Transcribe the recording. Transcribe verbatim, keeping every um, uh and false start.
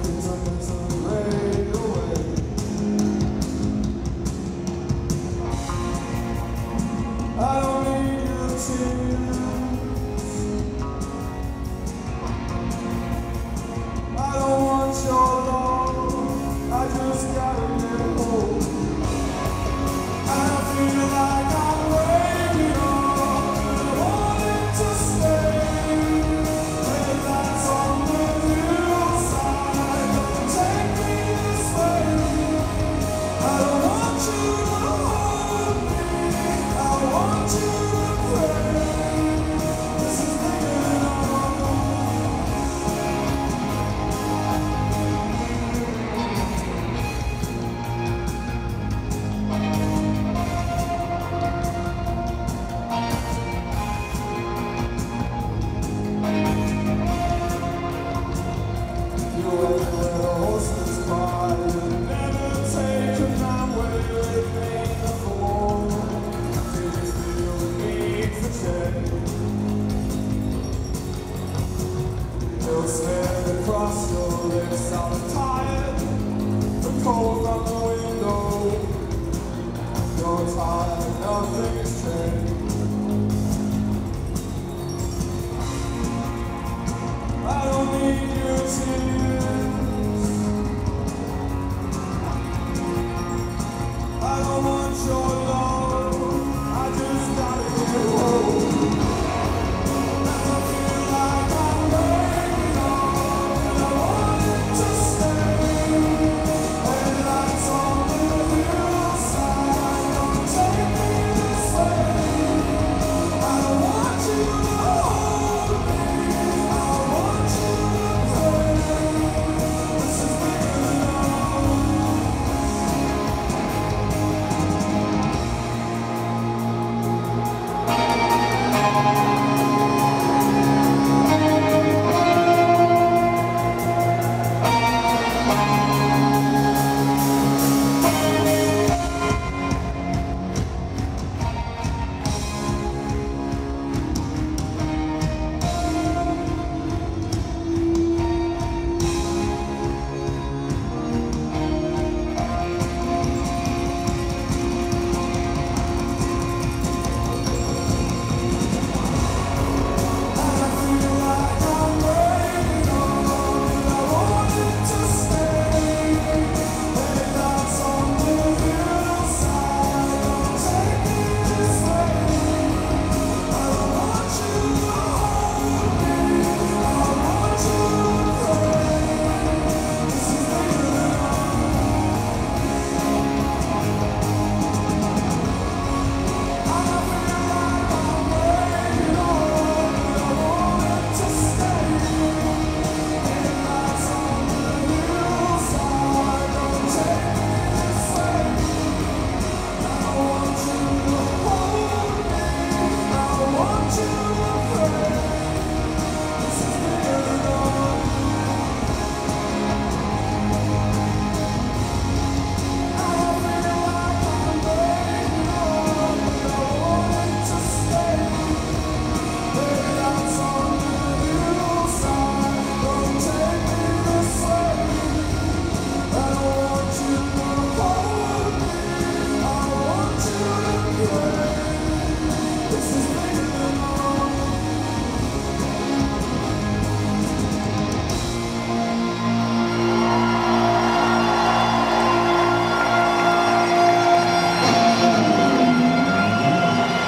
I don't need your tears. I don't want your love. I just gotta get home. I feel like I'm waking up and wanting to stay. Red lights on the hillside, don't take me this way. I don't want you to hold me. I want you to pray. This is living on my own. You